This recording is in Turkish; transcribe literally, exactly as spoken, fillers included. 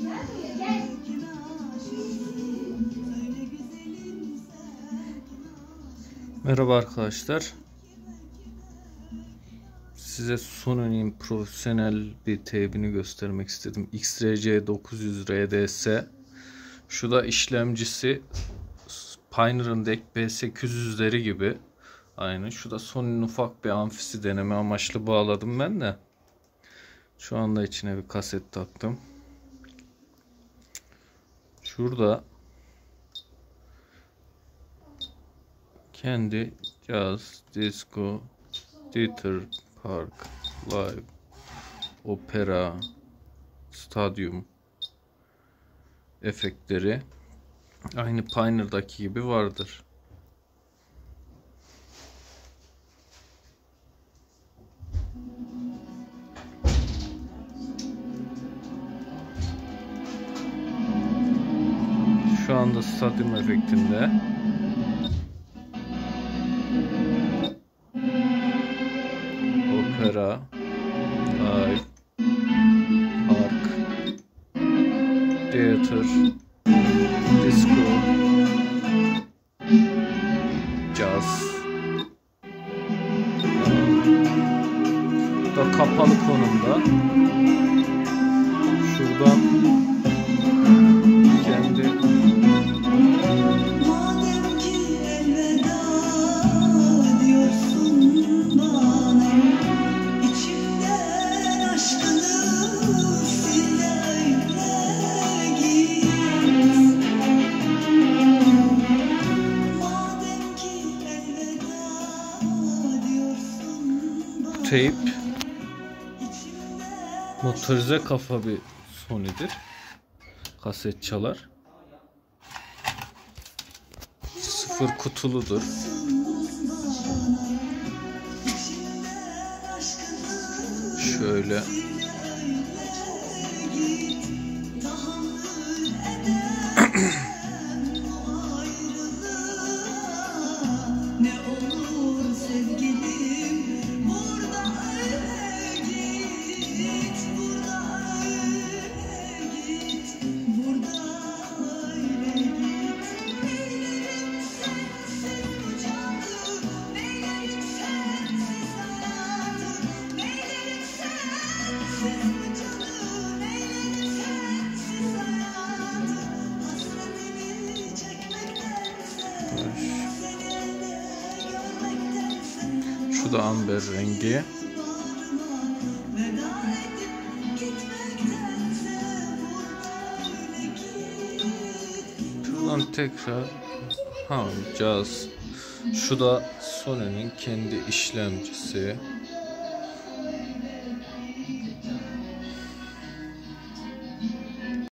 Merhaba arkadaşlar. Size Sony'nin profesyonel bir teybini göstermek istedim. X R C dokuz yüz R D S. Şu da işlemcisi Pioneer'ın D E C P sekiz yüzleri gibi. Aynı. Şu da Sony'nin ufak bir amfisi, deneme amaçlı bağladım ben de. Şu anda içine bir kaset taktım. Şurada kendi caz, disco, theater, park, live, opera, stadyum efektleri aynı Pioneer'daki gibi vardır. Şu anda stadyum efektinde. Opera, live, park, theater, disco, caz. Bu da kapalı konumda. Şuradan kendi teyp motorize kafa bir Sony'dir. Kaset çalar. Sıfır kutuludur. Şöyle şu da amber rengi. Şuradan tekrar ha caz. Şu da Sony'nin kendi işlemcisi.